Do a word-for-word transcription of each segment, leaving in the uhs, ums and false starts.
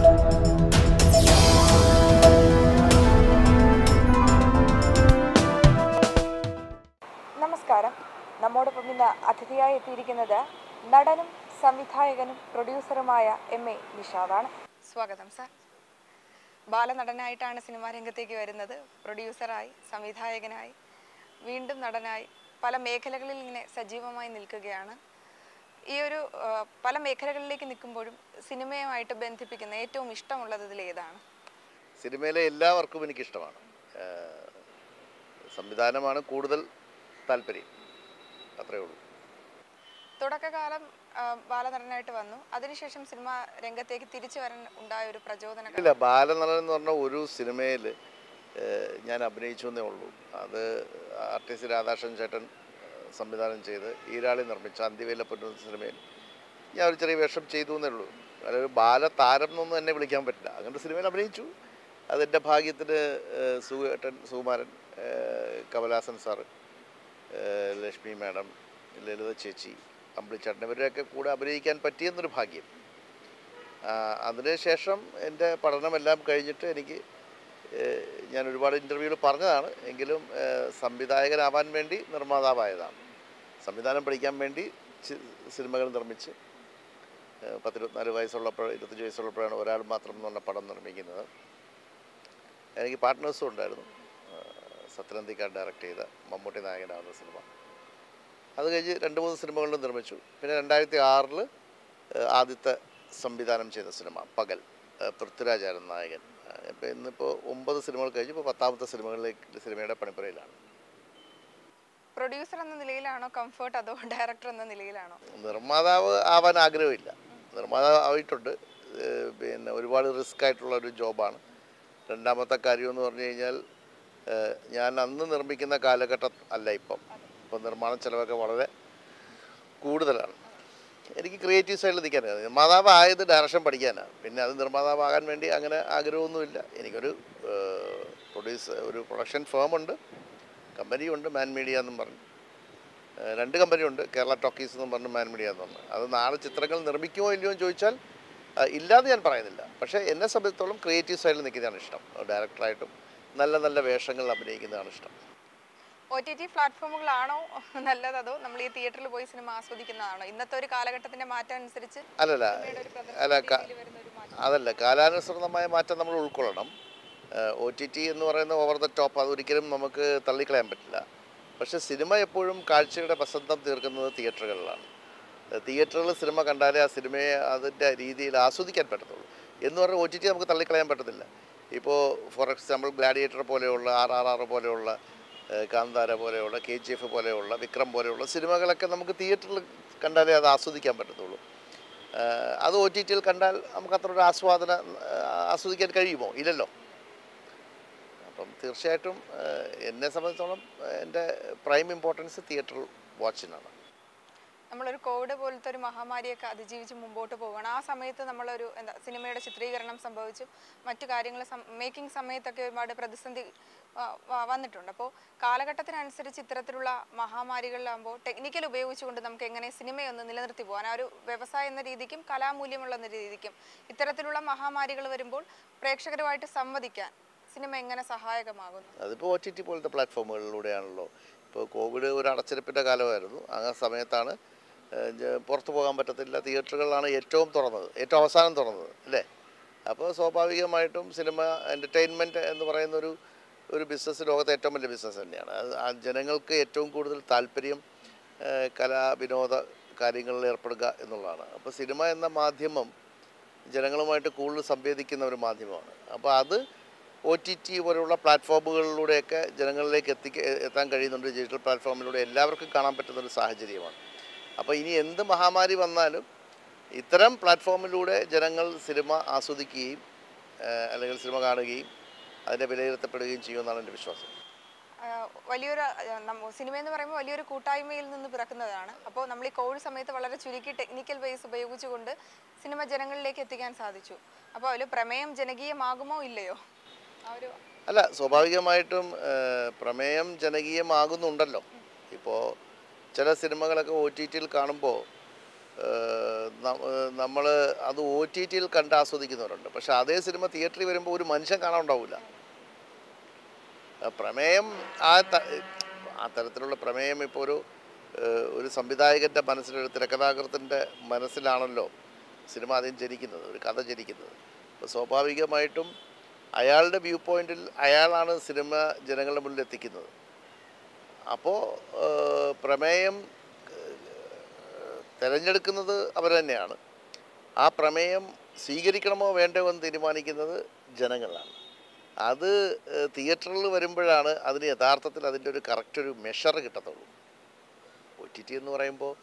നമസ്കാരം. നമ്മോടൊപ്പം ഇന്ന് അതിഥിയായി എത്തിയിരിക്കുന്നത് നടനും സംവിധായകനും പ്രൊഡ്യൂസറുമായ എം എ നിഷാദാണ്. സ്വാഗതം സർ. ബാലനടനായിട്ടാണ് സിനിമാ രംഗത്തേക്ക് വരുന്നത്. പ്രൊഡ്യൂസറായി, സംവിധായകനായി, വീണ്ടും നടനായി പല മേഖലകളിൽ ഇങ്ങനെ സജീവമായി നിൽക്കുകയാണ്. ഈ ഒരു പല മേഖലകളിലേക്ക് നിൽക്കുമ്പോഴും സിനിമയുമായിട്ട് ബന്ധിപ്പിക്കുന്ന ഏറ്റവും ഇഷ്ടമുള്ളത് ഇതിൽ ഏതാണ്? സിനിമയിലെ എല്ലാവർക്കും എനിക്കിഷ്ടമാണ്. സംവിധാനമാണ് കൂടുതൽ താല്പര്യം, അത്രയേ ഉള്ളൂ. തുടക്കകാലം ബാലനടനായിട്ട് വന്നു, അതിനുശേഷം സിനിമ രംഗത്തേക്ക് തിരിച്ചു വരാൻ ഉണ്ടായ ഒരു പ്രചോദനം? ഇല്ല, ബാലനടൻ എന്ന് പറഞ്ഞ ഒരു സിനിമയിൽ ഞാൻ അഭിനയിച്ചു എന്നേ ഉള്ളൂ. അത് ആർ ടി സി രാധാകൃഷ്ണൻ ചേട്ടൻ സംവിധാനം ചെയ്ത് ഈരാളി നിർമ്മിച്ച അന്തിവേല പൊന്നു സിനിമയിൽ ഞാൻ ഒരു ചെറിയ വേഷം ചെയ്തു എന്നേ ഉള്ളൂ. അതൊരു ബാലതാരം എന്നൊന്നും എന്നെ വിളിക്കാൻ പറ്റില്ല. അങ്ങനത്തെ സിനിമയിൽ അഭിനയിച്ചു. അതെൻ്റെ ഭാഗ്യത്തിന് സുഖേട്ടൻ, സുകുമാരൻ, കമലഹാസൻ സാറ്, ലക്ഷ്മി മാഡം, ലളിത ചേച്ചി, അമ്പിളിച്ചേട്ടൻ ഇവരെയൊക്കെ കൂടെ അഭിനയിക്കാൻ പറ്റിയെന്നൊരു ഭാഗ്യം. അതിനുശേഷം എൻ്റെ പഠനമെല്ലാം കഴിഞ്ഞിട്ട് എനിക്ക് ഞാൻ ഒരുപാട് ഇൻ്റർവ്യൂകൾ പറഞ്ഞതാണ്. എങ്കിലും സംവിധായകനാവാൻ വേണ്ടി നിർമ്മാതാവായതാണ്. സംവിധാനം പഠിക്കാൻ വേണ്ടി സിനിമകൾ നിർമ്മിച്ച് പത്തിരുപത്തിനാല് വയസ്സുള്ളപ്പോൾ ഇരുപത്തഞ്ച് വയസ്സുള്ളപ്പോഴാണ് ഒരാൾ മാത്രം എന്ന് പറഞ്ഞ പടം നിർമ്മിക്കുന്നത്. എനിക്ക് പാർട്ട്നേഴ്സും ഉണ്ടായിരുന്നു. സത്യനന്ദിക്കാർ ഡയറക്റ്റ് ചെയ്ത മമ്മൂട്ടി നായകനാവുന്ന സിനിമ. അത് കഴിഞ്ഞ് രണ്ട് മൂന്ന് സിനിമകളിലും നിർമ്മിച്ചു. പിന്നെ രണ്ടായിരത്തി ആറിൽ ആദ്യത്തെ സംവിധാനം ചെയ്ത സിനിമ പകൽ, പൃഥ്വിരാജായിരുന്നു നായകൻ. ഇപ്പം ഇന്നിപ്പോൾ ഒമ്പത് സിനിമകൾ കഴിഞ്ഞ് ഇപ്പോൾ പത്താമത്തെ സിനിമകളിലേക്ക് സിനിമയുടെ പണിപ്പുരയിലാണ്. പ്രൊഡ്യൂസർ എന്ന നിലയിലാണോ കംഫർട്ട്, അതോ ഡയറക്ടർ എന്ന നിലയിലാണോ? നിർമ്മാതാവ് ആവാൻ ആഗ്രഹമില്ല. നിർമ്മാതാവ് ആയിട്ടുണ്ട്. പിന്നെ ഒരുപാട് റിസ്ക് ആയിട്ടുള്ള ഒരു ജോബാണ്. രണ്ടാമത്തെ കാര്യം എന്ന് പറഞ്ഞു കഴിഞ്ഞാൽ ഞാൻ അന്ന് നിർമ്മിക്കുന്ന കാലഘട്ടം അല്ല ഇപ്പം. ഇപ്പം നിർമ്മാണ ചിലവൊക്കെ വളരെ കൂടുതലാണ്. എനിക്ക് ക്രിയേറ്റീവ് സൈഡിൽ നിൽക്കാൻ നിർമ്മാതാവ് ആയത് ഡയറക്ഷൻ പഠിക്കാനാണ്. പിന്നെ അത് നിർമ്മാതാവാകാൻ വേണ്ടി അങ്ങനെ ആഗ്രഹമൊന്നുമില്ല. എനിക്കൊരു പ്രൊഡ്യൂസ് ഒരു പ്രൊഡക്ഷൻ ഫേമുണ്ട്, കമ്പനിയുണ്ട്, മാൻ മീഡിയ എന്നും പറഞ്ഞു. രണ്ട് കമ്പനിയുണ്ട്, കേരള ടോക്കീസ് എന്നും പറഞ്ഞു, മാൻ മീഡിയ എന്ന് പറഞ്ഞു. അത് നാളെ ചിത്രങ്ങൾ നിർമ്മിക്കുമോ ഇല്ലയോ എന്ന് ചോദിച്ചാൽ ഇല്ലാതെ ഞാൻ പറയുന്നില്ല. പക്ഷേ എന്നെ സംബന്ധിച്ചിടത്തോളം ക്രിയേറ്റീവ് സൈഡിൽ നിൽക്കുന്നതാണ് ഇഷ്ടം. ഡയറക്ടറായിട്ടും നല്ല നല്ല വേഷങ്ങൾ അഭിനയിക്കുന്നതാണ് ഇഷ്ടം. ഒ ടി ടി പ്ലാറ്റ്ഫോമുകളാണോ നല്ലത്, അതോ നമ്മൾ ഈ തിയേറ്ററിൽ പോയി സിനിമ ആസ്വദിക്കുന്നതാണോ? ഇന്നത്തെ ഒരു കാലഘട്ടത്തിന്റെ മാറ്റം അനുസരിച്ച് അല്ലല്ല അല്ല അതല്ല കാലാനുസൃതമായ മാറ്റം നമ്മൾ ഉൾക്കൊള്ളണം. ഒ ടി ടി എന്ന് പറയുന്ന ഓവർ ദ ടോപ്പ്, അതൊരിക്കലും നമുക്ക് തള്ളിക്കളയാൻ പറ്റില്ല. പക്ഷേ സിനിമ എപ്പോഴും കാഴ്ചയുടെ വസന്തം തീർക്കുന്നത് തിയേറ്ററുകളിലാണ്. തിയേറ്ററുകളിൽ സിനിമ കണ്ടാലേ ആ സിനിമയെ അതിൻ്റെ രീതിയിൽ ആസ്വദിക്കാൻ പറ്റത്തുള്ളൂ. എന്ന് പറഞ്ഞാൽ ഒ ടി ടി നമുക്ക് തള്ളിക്കളയാൻ പറ്റത്തില്ല. ഇപ്പോൾ ഫോർ എക്സാമ്പിൾ ഗ്ലാഡിയേറ്റർ പോലെയുള്ള, ആർ ആർ ആർ പോലെയുള്ള, കാന്താര പോലെയുള്ള, കെ ജി എഫ് പോലെയുള്ള, വിക്രം പോലെയുള്ള സിനിമകളൊക്കെ നമുക്ക് തിയേറ്ററിൽ കണ്ടാലേ അത് ആസ്വദിക്കാൻ പറ്റത്തുള്ളൂ. അത് ഒ ടി ടിയിൽ കണ്ടാൽ നമുക്ക് അത്ര ഒരു ആസ്വാദന ആസ്വദിക്കാൻ കഴിയുമോ? ഇല്ലല്ലോ. അപ്പം തീർച്ചയായിട്ടും എന്നെ സംബന്ധിച്ചോളം എൻ്റെ പ്രൈം ഇമ്പോർട്ടൻസ് തിയേറ്റർ വാച്ചിനാണ്. നമ്മളൊരു കോവിഡ് പോലത്തെ ഒരു മഹാമാരിയൊക്കെ അതിജീവിച്ച് മുമ്പോട്ട് പോവുകയാണ്. ആ സമയത്ത് നമ്മളൊരു എന്താ സിനിമയുടെ ചിത്രീകരണം സംഭവിച്ചു, മറ്റു കാര്യങ്ങൾ മേക്കിംഗ് സമയത്തൊക്കെ ഒരുപാട് പ്രതിസന്ധി വന്നിട്ടുണ്ട്. അപ്പോൾ കാലഘട്ടത്തിനനുസരിച്ച് ഇത്തരത്തിലുള്ള മഹാമാരികളിലാകുമ്പോൾ ടെക്നിക്കൽ ഉപയോഗിച്ചുകൊണ്ട് നമുക്ക് എങ്ങനെ സിനിമയൊന്ന് നിലനിർത്തി പോകാൻ, ആ ഒരു വ്യവസായം എന്ന രീതിക്കും കലാമൂല്യമുള്ള രീതിക്കും ഇത്തരത്തിലുള്ള മഹാമാരികൾ വരുമ്പോൾ പ്രേക്ഷകരുമായിട്ട് സംവദിക്കാൻ സിനിമ എങ്ങനെ സഹായകമാകുന്നു? അതിപ്പോൾ ഒ ടി ടി പോലത്തെ പ്ലാറ്റ്ഫോമുകളിലൂടെയാണല്ലോ. ഇപ്പോൾ കോവിഡ് ഒരു അടച്ചിരിപ്പിൻ്റെ കാലമായിരുന്നു. ആ സമയത്താണ് പുറത്തു പോകാൻ പറ്റത്തില്ല. തിയേറ്ററുകളാണ് ഏറ്റവും തുറന്നത്, ഏറ്റവും അവസാനം തുറന്നത് അല്ലേ? അപ്പോൾ സ്വാഭാവികമായിട്ടും സിനിമ എൻ്റർടൈൻമെൻറ്റ് എന്ന് പറയുന്നൊരു ഒരു ബിസിനസ് ലോകത്തെ ഏറ്റവും വലിയ ബിസിനസ് തന്നെയാണ്. അത് ആ ജനങ്ങൾക്ക് ഏറ്റവും കൂടുതൽ താല്പര്യം കലാ വിനോദ കാര്യങ്ങളിൽ ഏർപ്പെടുക എന്നുള്ളതാണ്. അപ്പോൾ സിനിമ എന്ന മാധ്യമം ജനങ്ങളുമായിട്ട് കൂടുതൽ സംവേദിക്കുന്ന ഒരു മാധ്യമമാണ്. അപ്പോൾ അത് ഒ ടി ടി പോലുള്ള പ്ലാറ്റ്ഫോമുകളിലൂടെയൊക്കെ ജനങ്ങളിലേക്ക് എത്തിക്ക എത്താൻ കഴിയുന്നുണ്ട്. ഡിജിറ്റൽ പ്ലാറ്റ്ഫോമിലൂടെ എല്ലാവർക്കും കാണാൻ പറ്റുന്നൊരു സാഹചര്യമാണ്. അപ്പോൾ ഇനി എന്ത് മഹാമാരി വന്നാലും ഇത്തരം പ്ലാറ്റ്ഫോമിലൂടെ ജനങ്ങൾ സിനിമ ആസ്വദിക്കുകയും അല്ലെങ്കിൽ സിനിമ കാണുകയും അതിൻ്റെ വിലയിരുത്തപ്പെടുകയും ചെയ്യുമെന്നാണ് എൻ്റെ വിശ്വാസം. വലിയൊരു സിനിമ എന്ന് പറയുമ്പോൾ വലിയൊരു കൂട്ടായ്മയിൽ നിന്ന് പിറക്കുന്നതാണ്. അപ്പോൾ നമ്മൾ ഈ കോവിഡ് സമയത്ത് വളരെ ചുരുക്കി ടെക്നിക്കൽ ബേസ് ഉപയോഗിച്ചുകൊണ്ട് സിനിമ ജനങ്ങളിലേക്ക് എത്തിക്കാൻ സാധിച്ചു. അപ്പോൾ അതിൽ പ്രമേയം ജനകീയമാകുമോ ഇല്ലയോ? അല്ല, സ്വാഭാവികമായിട്ടും പ്രമേയം ജനകീയമാകുന്നുണ്ടല്ലോ. ഇപ്പോൾ ചില സിനിമകളൊക്കെ ഒ ടി ടിയിൽ കാണുമ്പോൾ നമ്മൾ അത് ഒ ടി ടിയിൽ കണ്ട് ആസ്വദിക്കുന്നവരുണ്ട്. പക്ഷെ അതേ സിനിമ തിയേറ്ററിൽ വരുമ്പോൾ ഒരു മനുഷ്യൻ കാണാനുണ്ടാവില്ല. പ്രമേയം ആ ആ തരത്തിലുള്ള പ്രമേയം ഇപ്പോൾ ഒരു ഒരു സംവിധായകൻ്റെ മനസ്സിലൊരു തിരക്കഥാകൃത്തിൻ്റെ മനസ്സിലാണല്ലോ സിനിമ ആദ്യം ജനിക്കുന്നത്, ഒരു കഥ ജനിക്കുന്നത്. അപ്പോൾ സ്വാഭാവികമായിട്ടും അയാളുടെ വ്യൂ പോയിന്റിൽ അയാളാണ് സിനിമ ജനങ്ങളുടെ മുന്നിൽ എത്തിക്കുന്നത്. അപ്പോൾ പ്രമേയം തിരഞ്ഞെടുക്കുന്നത് അവർ തന്നെയാണ്. ആ പ്രമേയം സ്വീകരിക്കണമോ വേണ്ടയോ എന്ന് തീരുമാനിക്കുന്നത് ജനങ്ങളാണ്. അത് തിയേറ്ററിൽ വരുമ്പോഴാണ് അതിന് യഥാർത്ഥത്തിൽ അതിൻ്റെ ഒരു കറക്റ്റ് ഒരു മെഷർ കിട്ടത്തുള്ളൂ. ഒ ടി ടി എന്ന് പറയുമ്പോൾ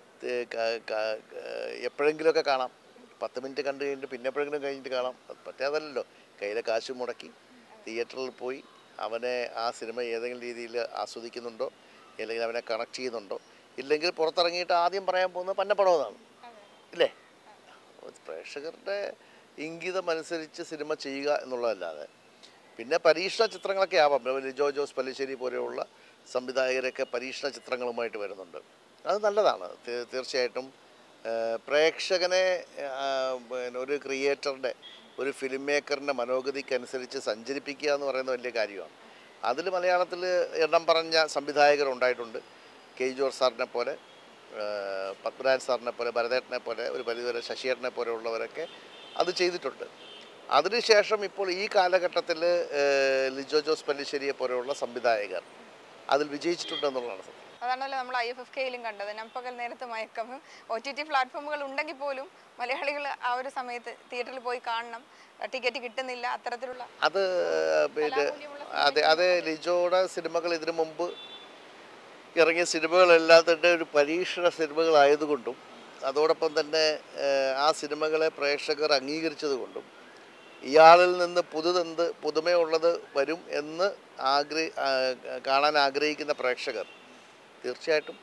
എപ്പോഴെങ്കിലുമൊക്കെ കാണാം, പത്ത് മിനിറ്റ് കണ്ടു കഴിഞ്ഞിട്ട് പിന്നെ എപ്പോഴെങ്കിലും കഴിഞ്ഞിട്ട് കാണാം. അത് പറ്റാതല്ലോ. കയ്യിലെ കാശ് മുടക്കി തിയേറ്ററിൽ പോയി അവനെ ആ സിനിമ ഏതെങ്കിലും രീതിയിൽ ആസ്വദിക്കുന്നുണ്ടോ, അല്ലെങ്കിൽ അവനെ കണക്ട് ചെയ്യുന്നുണ്ടോ, ഇല്ലെങ്കിൽ പുറത്തിറങ്ങിയിട്ട് ആദ്യം പറയാൻ പോകുന്നത് പന്നപ്പടമെന്നാണ്, ഇല്ലേ? പ്രേക്ഷകരുടെ ഇംഗിതം അനുസരിച്ച് സിനിമ ചെയ്യുക എന്നുള്ളതല്ലാതെ പിന്നെ പരീക്ഷണ ചിത്രങ്ങളൊക്കെ ആവാം. ലിജോ ജോസ് പല്ലിശ്ശേരി പോലെയുള്ള സംവിധായകരൊക്കെ പരീക്ഷണ ചിത്രങ്ങളുമായിട്ട് വരുന്നുണ്ട്. അത് നല്ലതാണ്. തീർച്ചയായിട്ടും പ്രേക്ഷകനെ പിന്നെ ഒരു ക്രിയേറ്ററുടെ, ഒരു ഫിലിം മേക്കറിൻ്റെ മനോഗതിക്കനുസരിച്ച് സഞ്ചരിപ്പിക്കുക എന്ന് പറയുന്നത് വലിയ കാര്യമാണ്. അതിൽ മലയാളത്തിൽ എണ്ണം പറഞ്ഞ സംവിധായകരുണ്ടായിട്ടുണ്ട്. കെ ജോർജ് സാറിനെ പോലെ, പത്മരാജൻ സാറിനെ പോലെ, ഭരതേട്ടനെ പോലെ, ഒരു പരിധിവരെ ശശിയേട്ടനെ പോലെയുള്ളവരൊക്കെ അത് ചെയ്തിട്ടുണ്ട്. അതിനുശേഷം ഇപ്പോൾ ഈ കാലഘട്ടത്തിൽ ലിജോ ജോസ് പല്ലിശ്ശേരിയെ പോലെയുള്ള സംവിധായകർ അതിൽ വിജയിച്ചിട്ടുണ്ടെന്നുള്ളതാണ് സത്യം. അതാണല്ലോ നമ്മൾ ഐ എഫ് എഫ് കെയിലും കണ്ടത്. നമ്പകൽ നേരത്തെ മയക്കം. ഒ ടി ടി പ്ലാറ്റ്ഫോമുകൾ ഉണ്ടെങ്കിൽ പോലും മലയാളികൾ ആ ഒരു സമയത്ത് തിയേറ്ററിൽ പോയി കാണണം, ടിക്കറ്റ് കിട്ടുന്നില്ല, അത്തരത്തിലുള്ള അത് പിന്നെ അതെ അതെ ലിജോയുടെ സിനിമകൾ ഇതിനു മുമ്പ് ഇറങ്ങിയ സിനിമകളെല്ലാം തന്നെ ഒരു പരീക്ഷണ സിനിമകളായതുകൊണ്ടും അതോടൊപ്പം തന്നെ ആ സിനിമകളെ പ്രേക്ഷകർ അംഗീകരിച്ചത് കൊണ്ടും ഇയാളിൽ നിന്ന് പുതുതെന്ത് പുതുമയുള്ളത് വരും എന്ന് ആഗ്രഹി കാണാൻ ആഗ്രഹിക്കുന്ന പ്രേക്ഷകർ തീർച്ചയായിട്ടും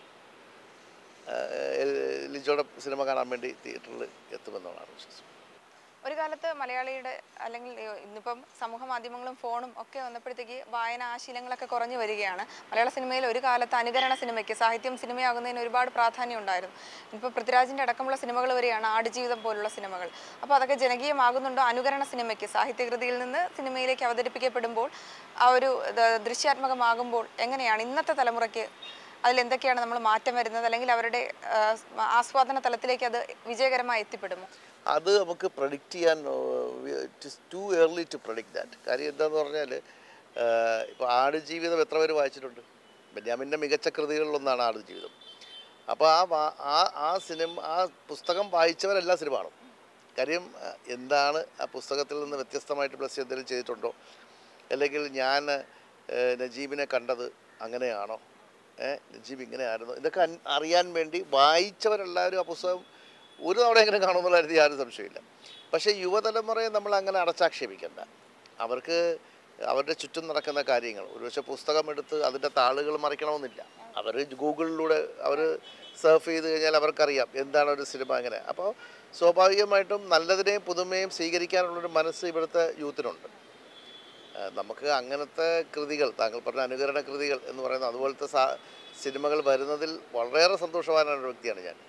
ലിജോയുടെ സിനിമ കാണാൻ വേണ്ടി തിയേറ്ററിൽ എത്തുമെന്നാണ് വിശ്വാസം. ഒരു കാലത്ത് മലയാളിയുടെ അല്ലെങ്കിൽ ഇന്നിപ്പം സമൂഹ മാധ്യമങ്ങളും ഫോണും ഒക്കെ വന്നപ്പോഴത്തേക്ക് വായന ആ ശീലങ്ങളൊക്കെ കുറഞ്ഞു വരികയാണ്. മലയാള സിനിമയിൽ ഒരു കാലത്ത് അനുകരണ സിനിമയ്ക്ക്, സാഹിത്യം സിനിമയാകുന്നതിന് ഒരുപാട് പ്രാധാന്യം ഉണ്ടായിരുന്നു. ഇപ്പോൾ പൃഥ്വിരാജിൻ്റെ അടക്കമുള്ള സിനിമകൾ വരെയാണ് ആടുജീവിതം പോലുള്ള സിനിമകൾ. അപ്പോൾ അതൊക്കെ ജനകീയമാകുന്നുണ്ടോ? അനുകരണ സിനിമയ്ക്ക് സാഹിത്യകൃതിയിൽ നിന്ന് സിനിമയിലേക്ക് അവതരിപ്പിക്കപ്പെടുമ്പോൾ ആ ഒരു ദൃശ്യാത്മകമാകുമ്പോൾ എങ്ങനെയാണ് ഇന്നത്തെ തലമുറയ്ക്ക് അതിലെന്തൊക്കെയാണ് നമ്മൾ മാറ്റം വരുന്നത്, അല്ലെങ്കിൽ അവരുടെ ആസ്വാദന തലത്തിലേക്ക് അത് വിജയകരമായി എത്തിപ്പെടുമോ? അത് നമുക്ക് പ്രഡിക്റ്റ് ചെയ്യാൻ it is too early to predict that. കാര്യം എന്താണെന്ന് പറഞ്ഞാൽ ഇപ്പോൾ ആടുജീവിതം എത്ര പേര് വായിച്ചിട്ടുണ്ട്? ബെന്യാമിൻ്റെ മികച്ച കൃതികളിലൊന്നാണ് ആടുജീവിതം. അപ്പോൾ ആ ആ ആ സിനിമ ആ പുസ്തകം വായിച്ചവരെല്ലാം സിനിമ കാണും. കാര്യം എന്താണ് ആ പുസ്തകത്തിൽ നിന്ന് വ്യത്യസ്തമായിട്ട് പ്ലസ് എന്തെങ്കിലും ചെയ്തിട്ടുണ്ടോ, അല്ലെങ്കിൽ ഞാൻ നജീബിനെ കണ്ടത് അങ്ങനെയാണോ, നജീബ് ഇങ്ങനെയായിരുന്നു, ഇതൊക്കെ അറിയാൻ വേണ്ടി വായിച്ചവരെല്ലാവരും ആ പുസ്തകം ഒരു തവണ എങ്ങനെ കാണുമെന്നുള്ള കാര്യത്തിൽ യാതൊരു സംശയമില്ല. പക്ഷേ യുവതലമുറയെ നമ്മൾ അങ്ങനെ അടച്ചാക്ഷേപിക്കണ്ട. അവർക്ക് അവരുടെ ചുറ്റും നടക്കുന്ന കാര്യങ്ങൾ ഒരുപക്ഷെ പുസ്തകം എടുത്ത് അതിൻ്റെ താളുകൾ മറിക്കണമെന്നില്ല. അവർ ഗൂഗിളിലൂടെ അവർ സർഫ് ചെയ്ത് കഴിഞ്ഞാൽ അവർക്കറിയാം എന്താണ് ഒരു സിനിമ അങ്ങനെ. അപ്പോൾ സ്വാഭാവികമായിട്ടും നല്ലതിനെയും പുതുമയും സ്വീകരിക്കാനുള്ളൊരു മനസ്സ് ഇവിടുത്തെ യൂത്തിനുണ്ട്. നമുക്ക് അങ്ങനത്തെ കൃതികൾ, താങ്കൾ പറഞ്ഞ അനുകരണ കൃതികൾ എന്ന് പറയുന്ന അതുപോലത്തെ സിനിമകൾ വരുന്നതിൽ വളരെയേറെ സന്തോഷവാനായ ഒരു വ്യക്തിയാണ് ഞാൻ.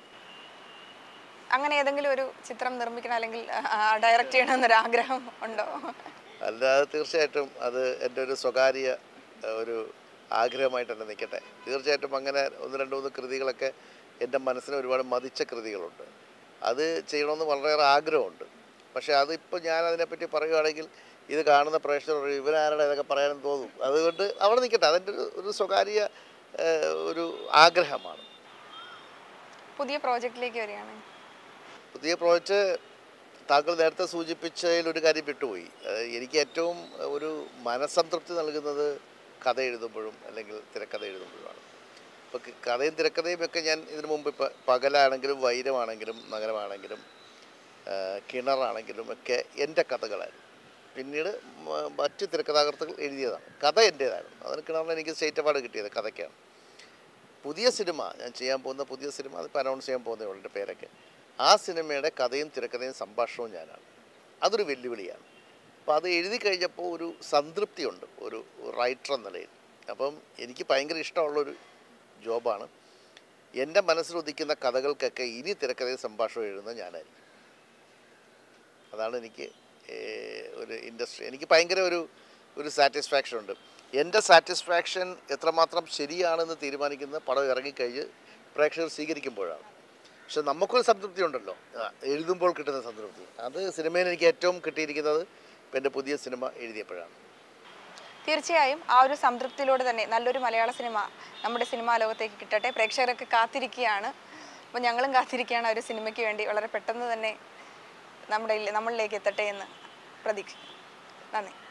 അങ്ങനെ ഏതെങ്കിലും ഒരു ചിത്രം നിർമ്മിക്കണം അല്ലെങ്കിൽ ഡയറക്റ്റ് ചെയ്യണമെന്നൊരു ആഗ്രഹം ഉണ്ടോ? അല്ലാതെ തീർച്ചയായിട്ടും അത് എൻ്റെ ഒരു സ്വകാര്യ ഒരു ആഗ്രഹമായിട്ട് തന്നെ നിൽക്കട്ടെ. തീർച്ചയായിട്ടും അങ്ങനെ ഒന്ന് രണ്ട് മൂന്ന് കൃതികളൊക്കെ എൻ്റെ മനസ്സിന് ഒരുപാട് മതിച്ച കൃതികളുണ്ട്. അത് ചെയ്യണമെന്ന് വളരെയേറെ ആഗ്രഹമുണ്ട്. പക്ഷേ അതിപ്പോൾ ഞാൻ അതിനെപ്പറ്റി പറയുകയാണെങ്കിൽ ഇത് കാണുന്ന പ്രേക്ഷകർ ഇവരാരുടെ ഇതൊക്കെ പറയാനെന്ന് തോന്നും. അതുകൊണ്ട് അവിടെ നിൽക്കട്ടെ. അതിൻ്റെ ഒരു ഒരു സ്വകാര്യ ഒരു ആഗ്രഹമാണ്. പുതിയ പ്രോജക്റ്റിലേക്ക് വരികയാണ്. പുതിയ പ്രോജക്റ്റ് താങ്കൾ നേരത്തെ സൂചിപ്പിച്ചതിൽ ഒരു കാര്യം വിട്ടുപോയി. എനിക്ക് ഏറ്റവും ഒരു മനസ്സംതൃപ്തി നൽകുന്നത് കഥ എഴുതുമ്പോഴും അല്ലെങ്കിൽ തിരക്കഥ എഴുതുമ്പോഴുമാണ്. ഇപ്പോൾ കഥയും തിരക്കഥയും ഒക്കെ ഞാൻ ഇതിനു മുമ്പ് ഇപ്പോൾ പകലാണെങ്കിലും വൈരമാണെങ്കിലും നഗരമാണെങ്കിലും കിണറാണെങ്കിലും ഒക്കെ എൻ്റെ കഥകളായിരുന്നു. പിന്നീട് മറ്റ് തിരക്കഥാകൃത്തുകൾ എഴുതിയതാണ്. കഥ എൻ്റേതായിരുന്നു. അതിന് കിണറിന് എനിക്ക് സ്റ്റേറ്റ് അവാർഡ് കിട്ടിയത് കഥയ്ക്കാണ്. പുതിയ സിനിമ ഞാൻ ചെയ്യാൻ പോകുന്ന പുതിയ സിനിമ അതിപ്പോൾ അനൗൺസ് ചെയ്യാൻ പോകുന്നേ ഉള്ളൂ എൻ്റെ പേരൊക്കെ. ആ സിനിമയുടെ കഥയും തിരക്കഥയും സംഭാഷണവും ഞാനാണ്. അതൊരു വെല്ലുവിളിയാണ്. അപ്പോൾ അത് എഴുതി കഴിഞ്ഞപ്പോൾ ഒരു സംതൃപ്തിയുണ്ട് ഒരു റൈറ്റർ എന്ന നിലയിൽ. അപ്പം എനിക്ക് ഭയങ്കര ഇഷ്ടമുള്ളൊരു ജോബാണ്. എൻ്റെ മനസ്സിലുദിക്കുന്ന കഥകൾക്കൊക്കെ ഇനി തിരക്കഥയും സംഭാഷണം എഴുതുന്നത് ഞാനായിരിക്കും. അതാണ് എനിക്ക് ഒരു ഇൻഡസ്ട്രി, എനിക്ക് ഭയങ്കര ഒരു ഒരു സാറ്റിസ്ഫാക്ഷൻ ഉണ്ട്. എൻ്റെ സാറ്റിസ്ഫാക്ഷൻ എത്രമാത്രം ശരിയാണെന്ന് തീരുമാനിക്കുന്നത് പടം ഇറങ്ങിക്കഴിഞ്ഞ് പ്രേക്ഷകർ സ്വീകരിക്കുമ്പോഴാണ്. പക്ഷെ നമുക്കൊരു സംതൃപ്തി ഉണ്ടല്ലോ, എഴുതുമ്പോൾ കിട്ടുന്ന സംതൃപ്തി. അത് സിനിമയിൽ എനിക്ക് ഏറ്റവും കിട്ടിയിരിക്കുന്നത് ഇപ്പം എൻ്റെ പുതിയ സിനിമ എഴുതിയപ്പോഴാണ്. തീർച്ചയായും ആ ഒരു സംതൃപ്തിയിലൂടെ തന്നെ നല്ലൊരു മലയാള സിനിമ നമ്മുടെ സിനിമാ ലോകത്തേക്ക് കിട്ടട്ടെ. പ്രേക്ഷകരൊക്കെ കാത്തിരിക്കുകയാണ്. അപ്പോൾ ഞങ്ങളും കാത്തിരിക്കുകയാണ് ആ ഒരു സിനിമയ്ക്ക് വേണ്ടി. വളരെ പെട്ടെന്ന് തന്നെ നമ്മുടെ നമ്മളിലേക്ക് എത്തട്ടെ എന്ന് പ്രതീക്ഷിക്കുന്നു. നന്ദി.